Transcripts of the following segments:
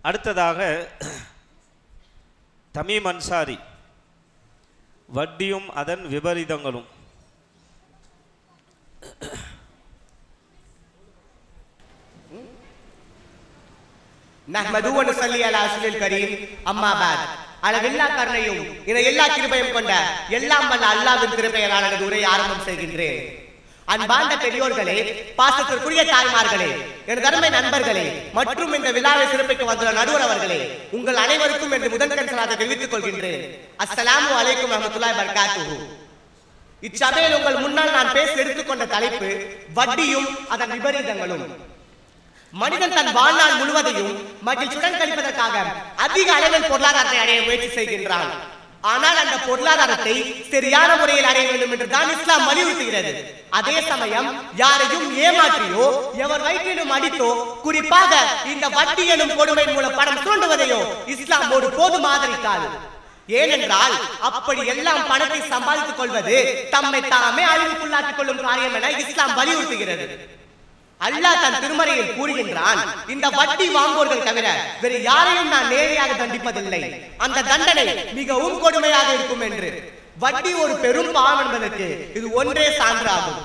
அடுத்ததாக தமீம் அன்சாரி, வட்டியும் அதன் விபரீதங்களும். நஹ்மது வ நுஸல்லி அலா ரசூலில் கரீம். அம்மா பாத். அளவில்லா கருணையும் எல்லா கிருபையும் கொண்ட எல்லாம் வல்ல அல்லாஹ்வின் திருப்பெயரால் எனது உரையை ஆரம்பம் செய்கின்றேன். அன்பார்ந்த பெரியோர்களே, பாசத்திற்குரிய தாய்மார்களே, எனது அருமை நண்பர்களே மற்றும் இந்த விழாவை சிறப்பிக்க வந்துள்ள நடுவர் அவர்களே, உங்கள் அனைவருக்கும் என்று முதற்கண் சலாத்தை தெரிவித்துக் கொள்கின்றேன். அஸ்ஸலாமு அலைக்கும் வரஹ்மத்துல்லாஹி வ பரகாத்துஹு. இச்சபையில் உங்கள் முன்னால் நான் பேச எடுத்துக்கொண்ட தலைப்பு வட்டியும் அதன் விபரீதங்களும். மனிதன் தன் வாழ்நாள் முழுவதையும் மகிழ்ச்சியுடன் கழிப்பதற்காக அதிக அளவில் பொருளாதாரத்தை அடைய முயற்சி செய்கின்றான். ஆனால் அந்த பொருளாதாரத்தை சரியான முறையில் அடைய வேண்டும் என்று தான் இஸ்லாம் வலியுறுத்துகிறது. அதே சமயம் யாரையும் ஏமாற்றியோ எவர் வயிற்றிலும் அடித்தோ, குறிப்பாக இந்த வட்டி எனும் கொடுமை மூலம் பணம் தோண்டுவதையோ இஸ்லாம் ஒரு போதும் ஆதரிக்காது. ஏனென்றால் அப்படி எல்லாம் பணத்தை சம்பாதித்துக் கொள்வது தம்மை தாமே அழிவுக்குள்ளாக்கிக் கொள்ளும் காரியம் என இஸ்லாம் வலியுறுத்துகிறது. அல்லாஹ் தன் திருமறையில் கூறுகின்றான், இந்த வட்டி வாங்குவோர்கள் தவிர வேறு யாரையும் நான் நேரடியாக தண்டிப்பதில்லை, அந்த தண்டனை மிகவும் கொடுமையாக இருக்கும் என்று. வட்டி ஒரு பெரும் பாவம் என்பதற்கு இது ஒன்றே சான்றாகும்.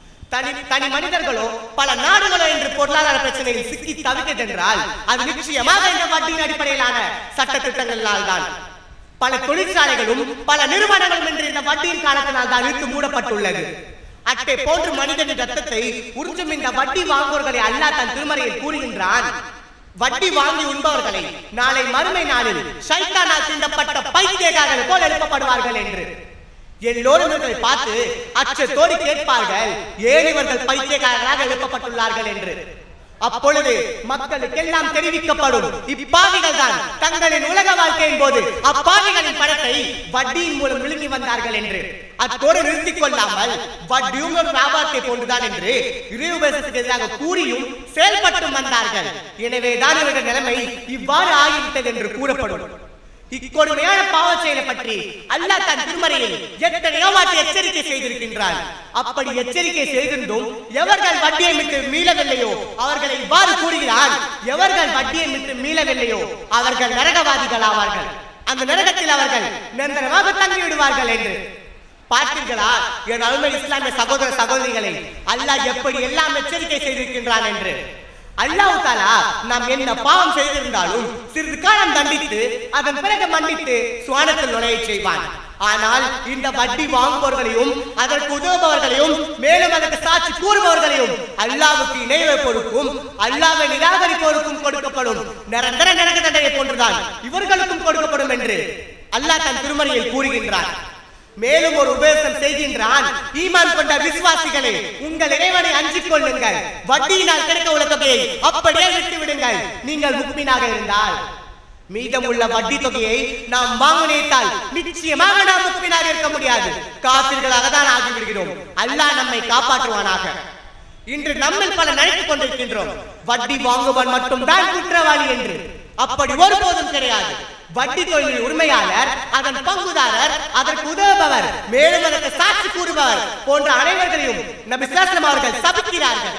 தனி மனிதர்களோ பல நாடுகளோ என்று பொருளாதார பிரச்சனையில் சிக்கி தவிர்த்தென்றால் அது நிச்சயமாக இந்த வட்டியின் அடிப்படையிலான சட்ட திட்டங்களால் தான். பல தொழிற்சாலைகளும் பல நிறுவனங்களும் என்று இந்த வட்டியின் காரணத்தினால் தான் இழுத்து மூடப்பட்டுள்ளது. அட்டை போன்று மனிதனின் ரத்தத்தை உறிஞ்சும் இந்த வட்டி வாங்குவோர்களை அல்லாஹ் தன் திருமறையில் கூறுகின்றான், வட்டி வாங்கி உண்பவர்களை நாளை மறுமை நாளில் ஷைத்தானால் தீண்டப்பட்ட பைத்தியக்காரர்கள் போல் எழுப்பப்படுவார்கள் என்று. எல்லோரும் இவர்களை பார்த்து அச்சத்தோடு கேட்பார்கள், ஏன் இவர்கள் பைத்தியக்காரர்களாக எழுப்பப்பட்டுள்ளார்கள் என்று. அப்பொழுது மக்களுக்கெல்லாம் தெரிவிக்கப்படும், இப்பாவிகள் தான் தங்களின் உலக வாழ்க்கையின் போது அப்பாவிகளின் பணத்தை வட்டியின் மூலம் விழுங்கி வந்தார்கள் என்று. அத்தோடு நிறுத்திக் கொள்ளாமல் வட்டியும் ஒரு வியாபாரத்தை போன்றுதான் என்று இறையுபதேசத்துக்கு எதிராக கூறியும் செயல்பட்டும் வந்தார்கள். எனவேதான் இவர்கள் நிலைமை இவ்வாறு ஆகிவிட்டது என்று கூறப்படும். இக்கொடுமையான பாவ செயலை பற்றி அல்லாஹ் தன் திருமறையில் எத்தனையோ வாட்டி எச்சரிக்கை செய்திருக்கின்றான். அப்படி எச்சரிக்கை செய்திருந்தும் எவர்கள் வட்டியை விட்டு மீளவில்லையோ அவர்களை இவ்வாறு கூறுகிறான், எவர்கள் வட்டியை விட்டு மீளவில்லையோ அவர்கள் நரகவாதிகள் ஆவார்கள், அந்த நரகத்தில் அவர்கள் நிரந்தரமாக தங்கிவிடுவார்கள் என்று. பார்த்தீர்களா என் அருமை இஸ்லாமிய சகோதர சகோதரிகளை, அல்லாஹ் எப்படி எல்லாம் எச்சரிக்கை செய்திருக்கின்றான் என்று. அல்லாஹ் தஆலா நாம் என்ன பாவம் செய்திருந்தாலும் சிறிது காலம் தண்டித்து அதன் பிறகு மன்னித்து சுவனத்தில் நுழைய செய்வான். ஆனால் இந்த வட்டி வாங்குபவர்களையும் அதற்கு உதவுபவர்களையும் மேலும் அதற்கு சாட்சி கூறுபவர்களையும் அல்லாஹ்வுக்கு இணை வைப்போருக்கும் அல்லாஹ்வை நிராகரிப்போருக்கும் கொடுக்கப்படும் நிரந்தர நரக தண்டனை போன்றுதான் இவர்களுக்கும் கொடுக்கப்படும் என்று அல்லாஹ் தன் திருமறையில் கூறுகின்றான். மேலும் ஒரு உபதேசம் செய்கின்றான், ஈமான் கொண்ட விசுவாசிகளே, உங்கள் இறைவனை அஞ்சிக் கொள்ளுங்கள், வட்டியினால் கிடைக்க உள்ள தொகையை அப்படியே விட்டு விடுங்கள், நீங்கள் முக்மீனாக இருந்தால். மீதமுள்ள வட்டி தொகையை நாம் வாங்க நினைத்தால் நிச்சயமாக நாம் முக்மீனாக இருக்க முடியாது, காபிர்களாக தான் ஆகிவிடுகிறோம். அல்லாஹ் நம்மை காப்பாற்றுவானாக. இன்று நம்மில் பல நினைத்துக் கொண்டிருக்கின்றோம், வட்டி வாங்குவன் மட்டும் தான் குற்றவாளி என்று. அப்படி ஒருபோதும் கிடையாது. வட்டி தொழிலின் உரிமையாளர், அதன் பங்குதாரர், அதற்கு உதவுபவர், மேலும் அதற்கு சாட்சி கூறுபவர் போன்ற அனைவர்களையும் நபி ஸல்லல்லாஹு அலைஹி வஸல்லம் அவர்கள் சபிக்கிறார்கள்.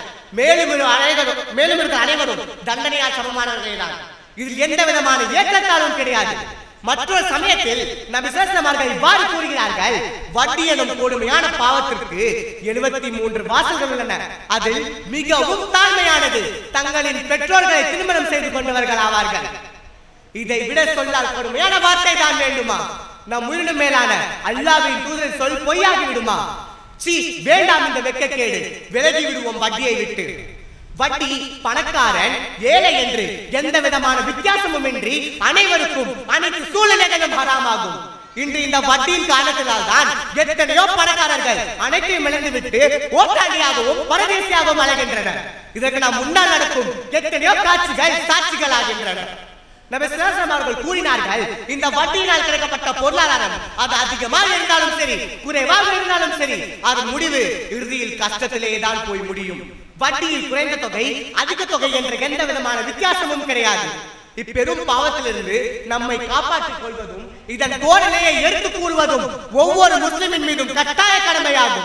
மேலும் இருக்கிற அனைவரும் தண்டனையால் சமமானவர்களே தான். இதில் எந்த விதமான ஏற்றத்தாலும் கிடையாது. மற்றொரு சமயத்தில் நபி ஸல்லல்லாஹு அலைஹி வஸல்லம் அவர்கள் இவ்வாறு கூறுகிறார்கள், வட்டி எனும் கொடுமையான பாவத்திற்கு 73 வாசல்கள் உள்ளன. அதில் மிகவும் தாழ்மையானது தங்களின் பெற்றோர்களை திருமணம் செய்து கொண்டவர்கள் ஆவார்கள். இதை விட சொல்லால் கொடுமையான வார்த்தை தான் வேண்டுமா? நம் உயிரினும் மேலான அல்லாஹ்வின் தூதரின் சொல் பொய்யாகி விடுமா? சீ, வேண்டாம், இந்த வெட்கக்கேடு. விலகி விடுவோம் வட்டியை விட்டு. வட்டி பணக்காரன் ஏழை என்று எந்த விதமான வித்தியாசமும் இன்றி அனைவருக்கும் அனைத்து சூழ்நிலைகளும் ஹராமாகும். இன்று இந்த வட்டியின் காரணத்தினால் தான் எத்தனையோ பணக்காரர்கள் அனைத்தையும் இழந்து விட்டு ஓட்டாண்டியாகவும் பரதேசியாகவும் அலைகின்றனர். இதற்கு நாம் முன்னால் நடக்கும் எத்தனையோ காட்சிகள் சாட்சிகள் ஆகின்றன. நபி ஸல்லல்லாஹு அலைஹி வஸல்லம் அவர்கள் கூறினார்கள், இந்த வட்டியினால் கிடைக்கப்பட்ட பொருளாதாரம் அது அதிகமாக இருந்தாலும் சரி குறைவாக இருந்தாலும் சரி அதன் முடிவு இறுதியில் கஷ்டத்திலேயே தான் போய் முடியும். வட்டியில் குறைந்த தொகை அதிக தொகை என்ற எந்த விதமான வித்தியாசமும் கிடையாது. இப்பெரும் பாவத்திலிருந்து நம்மை காப்பாற்றிக் கொள்வதும் இதன் கோரணையை எடுத்து கூறுவதும் ஒவ்வொரு முஸ்லிமின் மீதும் கட்டாய கடமையாகும்.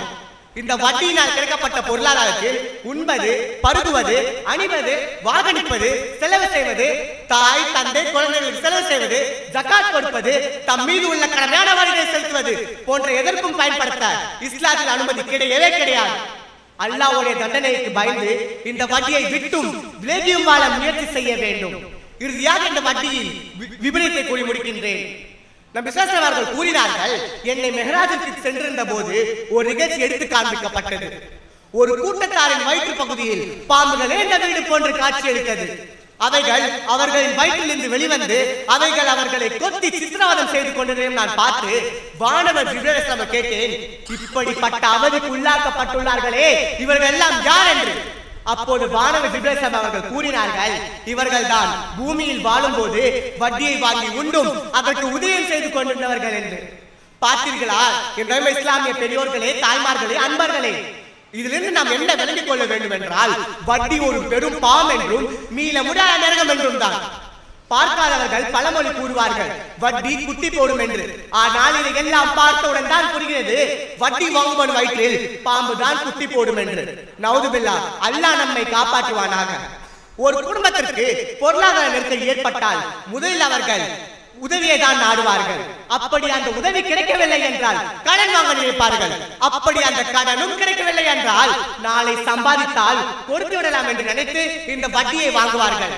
இந்த வட்டியினால் கிடைக்கப்பட்ட பொருளாதாரத்தில் உண்பது, பருகுவது, அணிவது, வாகனிப்பது, செலவு செய்வது, தாய் தந்தை குழந்தைகளுக்கு செலவு செய்வது, ஜகாத் கொடுப்பது, தம் மீது உள்ள கடமையான வரிகளை செலுத்துவது போன்ற எதற்கும் பயன்படுத்த இஸ்லாத்தில் அனுமதி கிடையவே கிடையாது. அல்லாஹ்வுடைய தண்டனைக்கு பயந்து இந்த வட்டியை விட்டும் விலகியும் வாழ முயற்சி செய்ய வேண்டும். இறுதியாக இந்த வட்டியில் விபரீதத்தை கூறி முடிக்கின்றேன். நம் விசுவாசர்கள் கூறினார்கள், என்னை மெஹராஜுக்கு சென்றிருந்த போது ஒரு நிகழ்ச்சி எடுத்து காண்பிக்கப்பட்டது. ஒரு கூட்டத்தாரின் வயிற்று பகுதியில் பாம்புகள் இந்த வீடு போன்று காட்சி எடுத்தது. அவைகள் அவர்களின் வயிற்றிலிருந்து வெளிவந்து அவைகள் அவர்களை கொத்தி சித்திரவதம் செய்து கொண்டதையும் நான் பார்த்து வானவர் ஜிப்ரீல் அலைஹிஸ்ஸலாம் கேட்டேன், இப்படிப்பட்ட அவதிக்கு உள்ளாக்கப்பட்டுள்ளார்களே இவர்கள் எல்லாம் யார் என்று. அப்போது வானவர் ஜிப்ரீல் அலைஹிஸ்ஸலாம் அவர்கள் கூறினார்கள், இவர்கள் தான் பூமியில் வாழும் போது வட்டியை வாங்கி உண்டும் அதற்கு உதயம் செய்து கொண்டிருந்தவர்கள் என்று. பார்த்தீர்களா என்ற இஸ்லாமிய பெரியோர்களே, தாய்மார்களே, அன்பர்களே, இதிலிருந்து நாம் என்ன விளங்கிக் கொள்ள வேண்டும் என்றால், வட்டி ஒரு பெரும் பாவம் என்றும் மீள முடியாத நரகம் என்றும் தான். பார்க்காதவர்கள் பழமொழி கூறுவார்கள், வட்டி குட்டி போடும் என்று. ஆனால் இதை எல்லாம் பார்த்தவுடன் தான் புரிகிறது, வட்டி வாங்குவன் வயிற்றில் பாம்பு தான் குட்டி போடும் என்று. நவுதுபில்லாஹ், அல்லாஹ் நம்மை காப்பாற்றுவானாக. ஒரு குடும்பத்திற்கு பொருளாதார நெருக்கடி ஏற்பட்டால் முதலில் அவர்கள் உதவியை தான் நாடுவார்கள். அப்படி அந்த உதவி கிடைக்கவில்லை என்றால் கடன் வாங்க நினைப்பார்கள். அப்படி அந்த கடனும் கிடைக்கவில்லை என்றால் நாளை சம்பாதித்தால் கொடுத்து விடலாம் என்று நினைத்து இந்த வட்டியை வாங்குவார்கள்.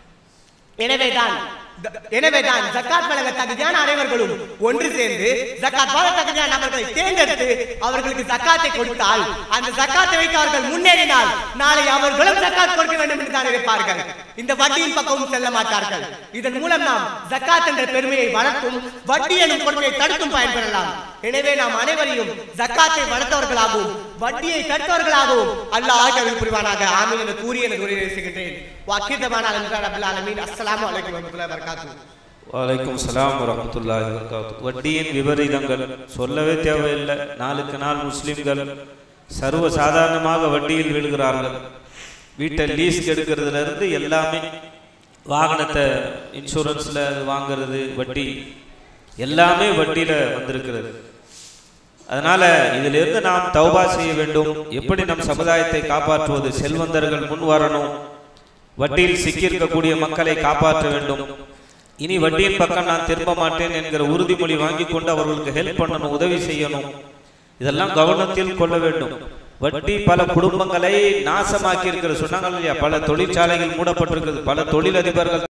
எனவேதான் ஜகாத் வழங்க தகுதியான அனைவர்களும் ஒன்று சேர்ந்து ஜகாத் வாழ தகுதியான நபர்களை தேர்ந்தெடுத்து அவர்களுக்கு ஜகாத்தை கொடுத்தால், அந்த ஜகாத்தை வைத்து அவர்கள் முன்னேறினால் நாளை அவர்களும் ஜகாத் கொடுக்க வேண்டும் என்று தான் நினைப்பார்கள். இந்த வட்டியின் பக்கமும் செல்ல மாட்டார்கள். இதன் மூலம் நாம் ஜகாத் என்ற பெருமையை வளர்த்தும் வட்டி எனும் கொடுமையை தடுத்தும் பயன்பெறலாம். எனவே நாம் அனைவரையும் ஜகாத்தை வளர்த்தவர்களாகவும் வட்டியை தடுத்தவர்களாகவும் அல்லாஹ் அருள் புரிவானாக. ஆமீன் என்று கூறி எனக்கு உரையை செய்கின்றேன். அஸ்ஸலாமு அலைக்கும் வரஹ்மத்துல்லாஹி வபரகாத்துஹு. வலைக்கும் சலாம் வரஹ்மத்துல்லாஹி வபரகாத்துஹு. வட்டியின் விபரீதங்கள் சொல்லவே தேவையில்லை. நாளுக்கு நாள் முஸ்லிம்கள் சர்வ சாதாரணமாக வட்டியில் விழுகிறார்கள். வீட்டை லீஸ்க்கு எடுக்கிறதுல இருந்து எல்லாமே, வாகனத்தை இன்சூரன்ஸில் வாங்கிறது வட்டி, எல்லாமே வட்டியில் வந்திருக்கிறது. அதனால இதிலிருந்து நாம் தௌபா செய்ய வேண்டும். எப்படி நம் சமுதாயத்தை காப்பாற்றுவது? செல்வந்தர்கள் முன் வரணும். வட்டியில் சிக்கியிருக்கக்கூடிய மக்களை காப்பாற்ற வேண்டும். இனி வட்டியின் பக்கம் நான் திரும்ப மாட்டேன் என்கிற உறுதிமொழி வாங்கி கொண்டு அவர்களுக்கு ஹெல்ப் பண்ணணும், உதவி செய்யணும். இதெல்லாம் கவனத்தில் கொள்ள வேண்டும். வட்டி பல குடும்பங்களை நாசமாக்கி இருக்கிறது. சொன்னாங்க இல்லையா, பல தொழிற்சாலைகள் மூடப்பட்டிருக்கிறது, பல தொழிலதிபர்கள்